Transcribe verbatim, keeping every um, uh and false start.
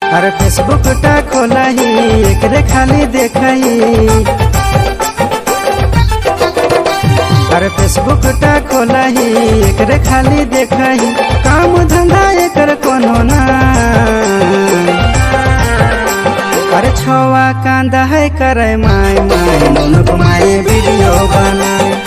अरे फेसबुक टा खोलाई एकरे खाली देखई। अरे फेसबुक टा खोलाई एकरे खाली देखई। काम धंधा एकर कोनो ना। अरे छवा कांदा है करे माय माय मन घुमाए वीडियो बनाए।